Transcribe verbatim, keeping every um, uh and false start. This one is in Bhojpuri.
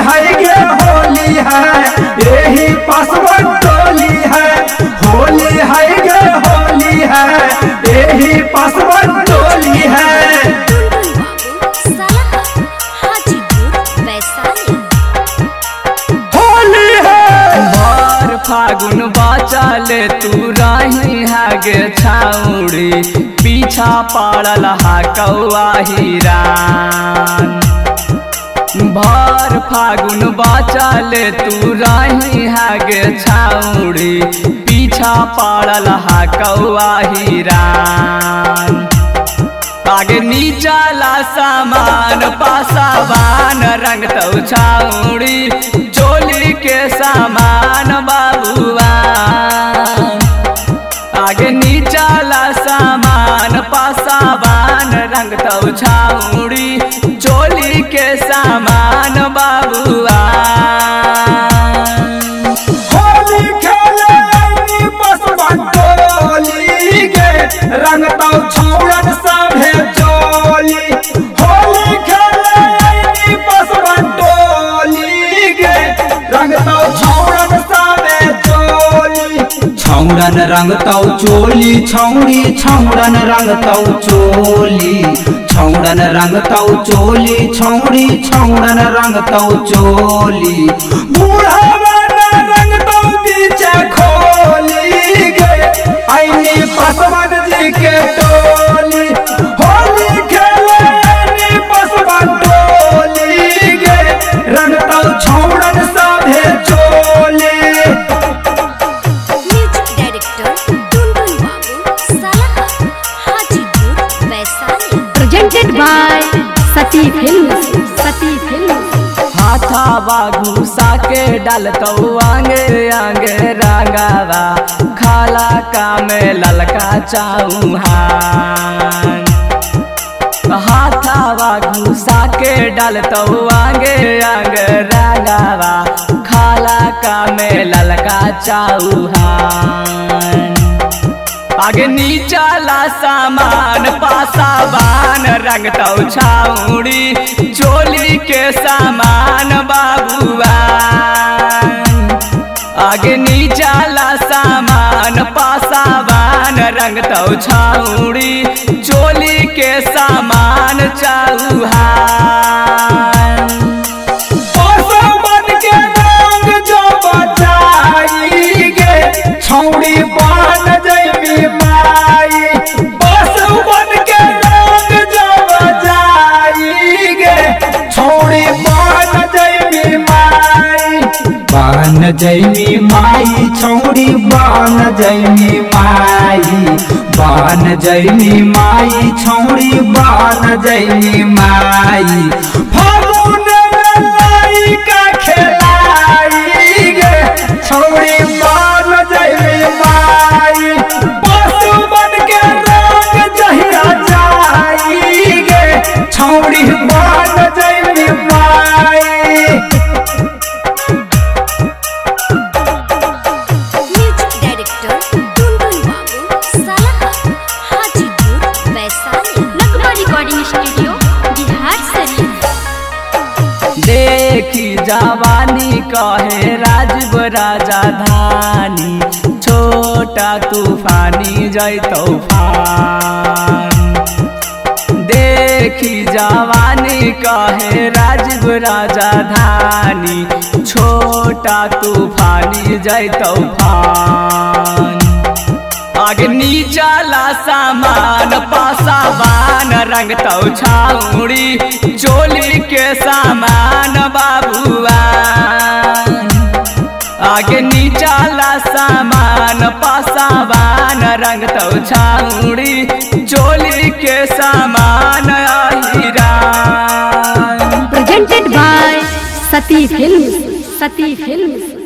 है गे होली है, यही पासवन टोली है। होली है गे होली है, यही पासवन टोली है। होली है भर फागुन बचल तू रही है गे छाउड़ी, पीछा पड़ल हा कौआ हिरान। भर फागुन बचल तू रही है गे छाउड़ी, पीछा पड़ल हा कौआ हिरान। आगे नीचाला सामान पासावान रंग तौ छाउड़ी, चोली के सामान बाबुआ। आगे नीचाला सामान पासावान रंग तौ छाउड़ी, चोली के सामान बाबुआ। होली खेले पासवन टोली गे, रंग तौ छौड़न सभे चोली। होली खेले पासवन टोली गे, रंग तौ छौड़न सभे चोली। छौड़न रंग तौ चोली छौड़ी, छौड़न रंग तौ चोली। छौड़न रंग तौ चोली छौड़ी, छौड़न रंग तौ चोली। बूढ़ा रंग तौ पीछे खोली गे, आईनी पासवन जी के टोली। होली खेले पासवन टोली गे, रंग तौ छौड़न सभे चोली। Presented by Sati Films. Sati Films. हाथावा घुसा के डालतौ आंगे आंगे रंगावा, खाला का में ललका चौहान। हाथावा घुसा के डालतौ आंगे आंगे रंगावा, खाला का में ललका चौहान। आगे नीचाला सामान पासावान रंग तौ छाउड़ी, चोली के सामान बाबुआ। आगे नीचाला सामान पासावान रंग तौ छाउड़ी, चोली के सामान चौहान। पासवन के रंग जो बचाई गे, छौड़ी बन जैमी माई। पासवन के रंग जो बचाई गे, छौड़ी बन जैमी माई। बन जैमी माई छौड़ी बन जैमी माई। बन जैमी माई छौड़ी बन जैमी माई। फागुन में लइका खेलाई गे, छौड़ी बन जैमी माई। पासवन के रंग जहिया जाई गे, छौड़ी बन जैमी माई। Recording Studio, Bihar Sharif. देखी जवानी कहे राजीव राजा धानी, छोटा तूफानी जय तूफान। देखी जवानी कहे राजीव राजा धानी, छोटा तूफानी जय तूफान। आगे नीचाला सामान पासावान रंग तौ छाउड़ी, चोली के सामान बाबुआ। आगे नीचाला सामान पासावान रंग तौ छाउड़ी, चोली के सामान हिरान। Presented by Sati Films. Sati Films.